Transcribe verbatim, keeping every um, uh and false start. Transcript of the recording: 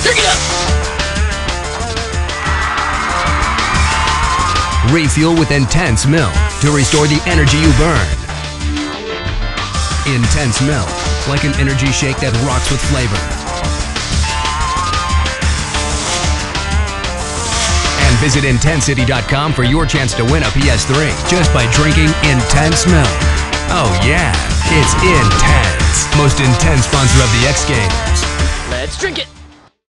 Drink it up! Refuel with Intense Milk to restore the energy you burn. Intense Milk, like an energy shake that rocks with flavor. And visit Intensity dot com for your chance to win a P S three just by drinking Intense Milk. Oh yeah, it's intense. Most intense sponsor of the X Games. Let's drink it!